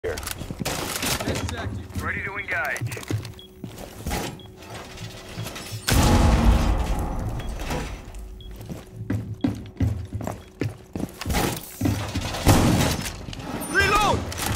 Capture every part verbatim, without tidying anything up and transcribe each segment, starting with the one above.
Here. Ready to engage. Reload!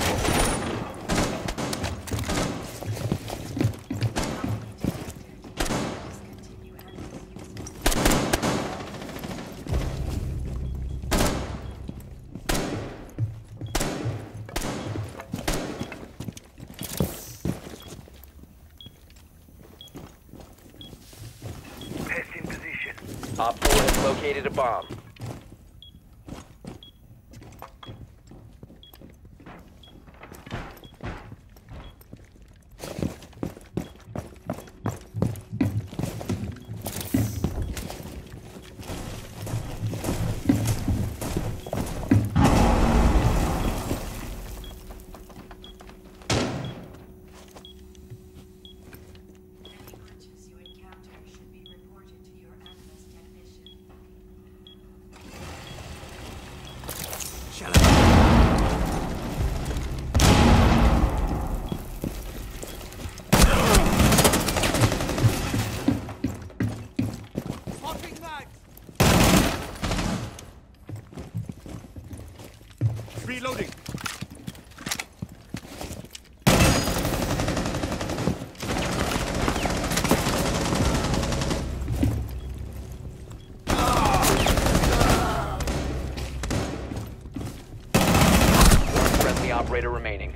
Pest in position. Op four has located a bomb. Any glitches you encounter should be reported to your analyst technician. Shall I? Swapping mags! Reloading! One friendly operator remaining.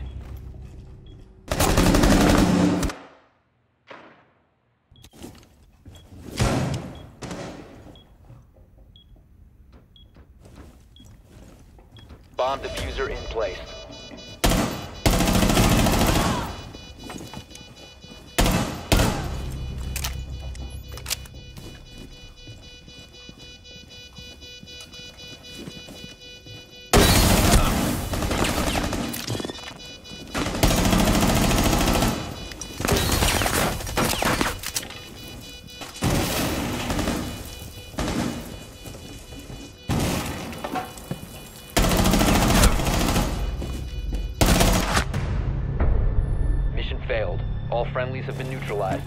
Bomb diffuser in place. Mission failed. All friendlies have been neutralized.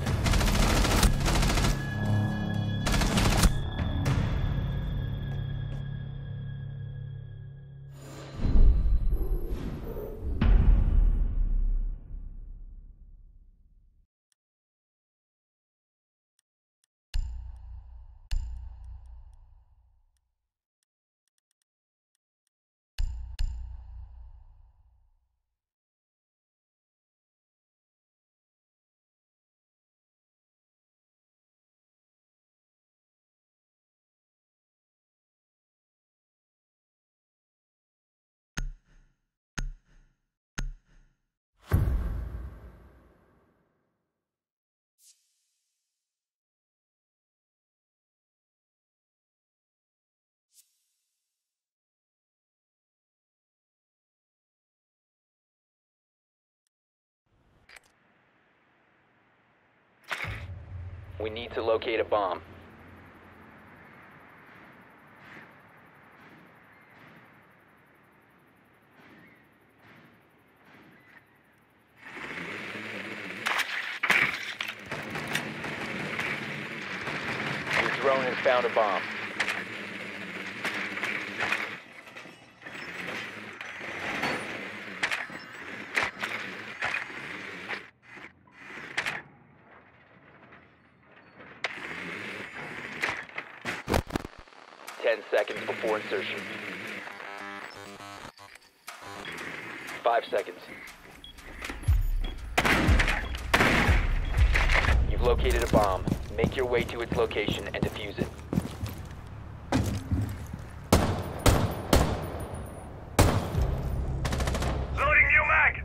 We need to locate a bomb. Your drone has found a bomb. Ten seconds before insertion. Five seconds. You've located a bomb. Make your way to its location and defuse it. Loading new mag.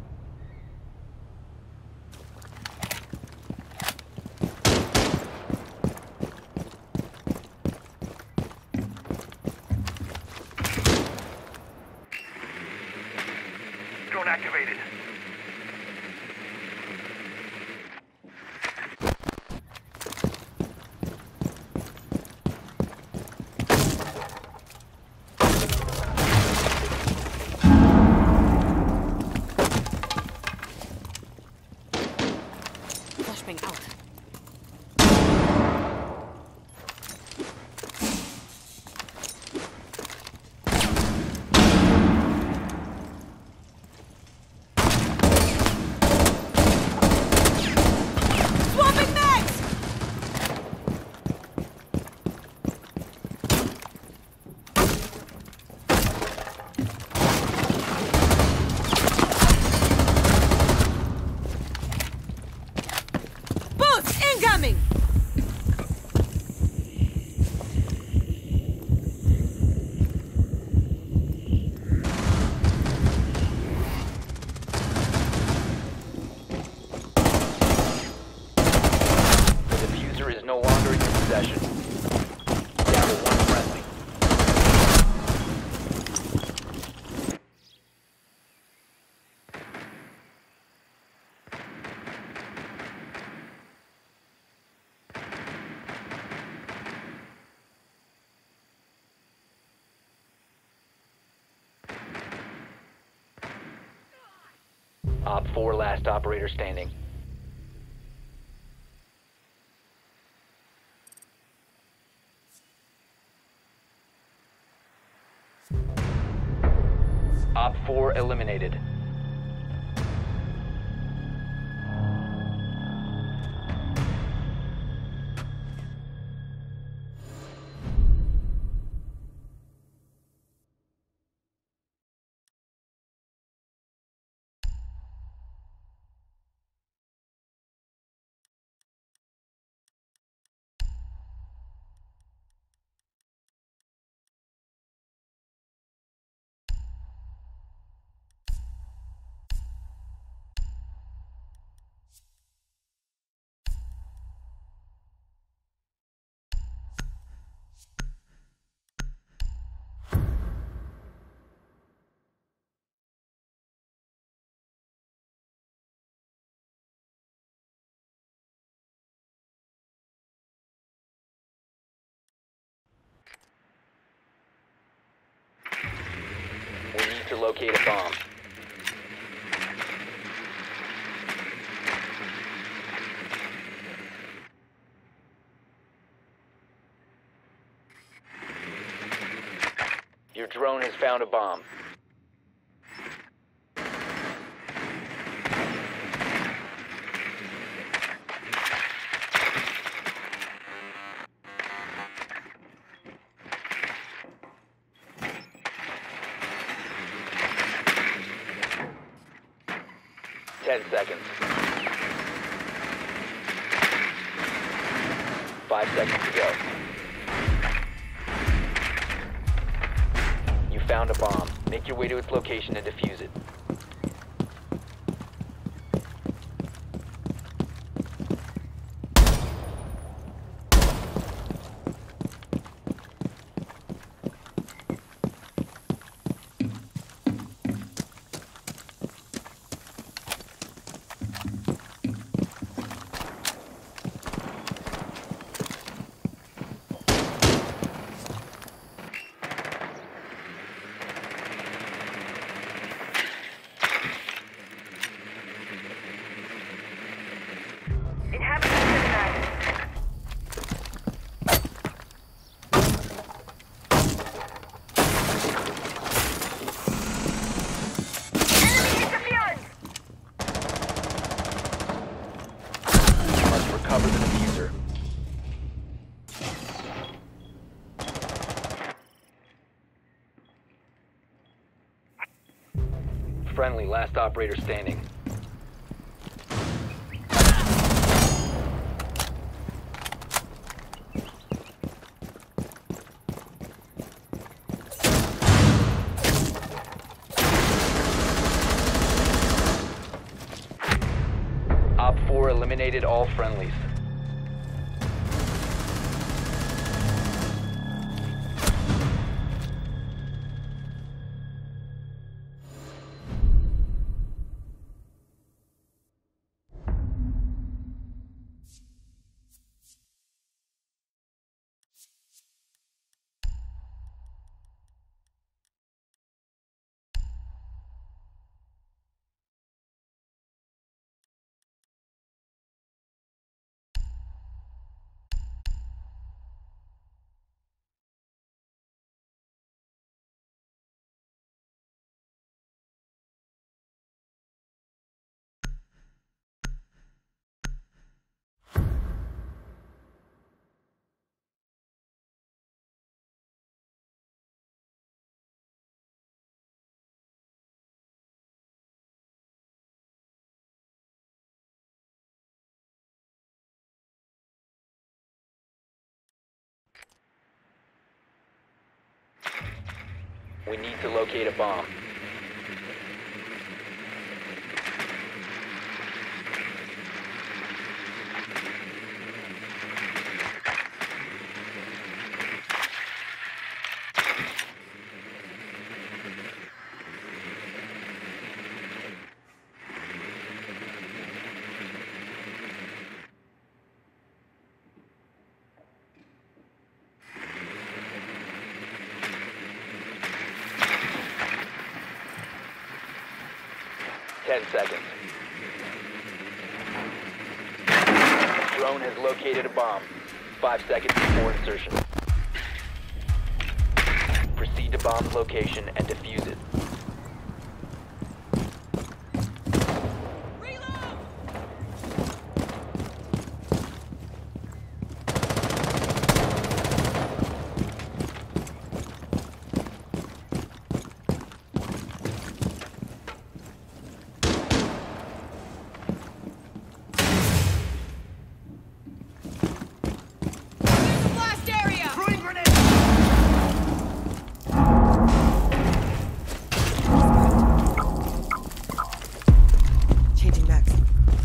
Drone activated. Flashbang out. Swapping mags! Boots incoming! The diffuser is no longer in your possession. Down to one friendly. Op four, last operator standing. Op four eliminated. We need to locate a bomb. Your drone has found a bomb. Ten seconds. Five seconds to go. You found a bomb. Make your way to its location and defuse it. Recover the diffuser. Friendly, last operator standing. Op four eliminated all friendlies. We need to locate a bomb. Ten seconds. Drone has located a bomb. Five seconds before insertion. Proceed to bomb's location and defuse it. Blast area! Throwing grenade! Changing max.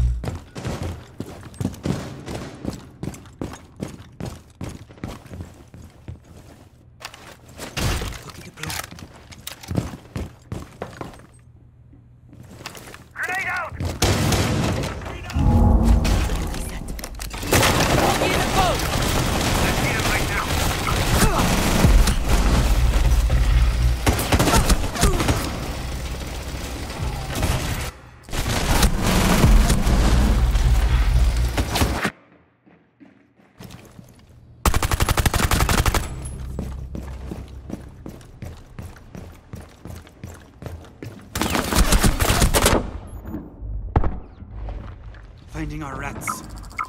Looking to blow. Grenade out! In the boat! I see him right now. Finding our rats.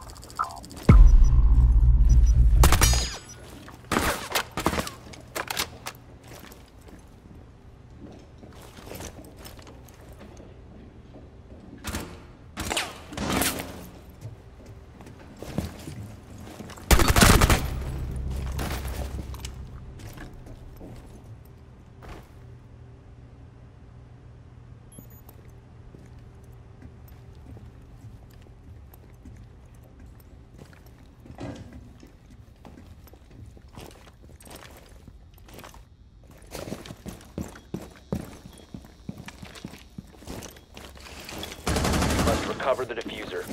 Must recover the diffuser.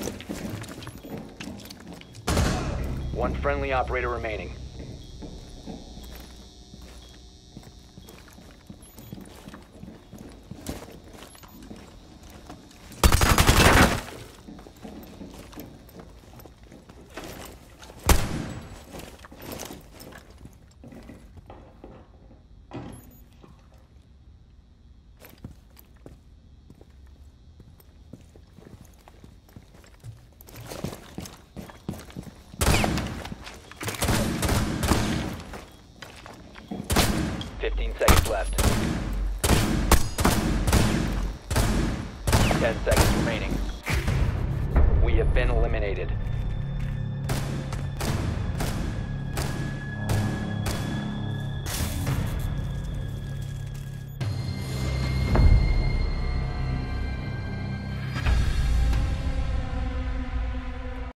One friendly operator remaining. Fifteen seconds left. Ten seconds remaining. We have been eliminated.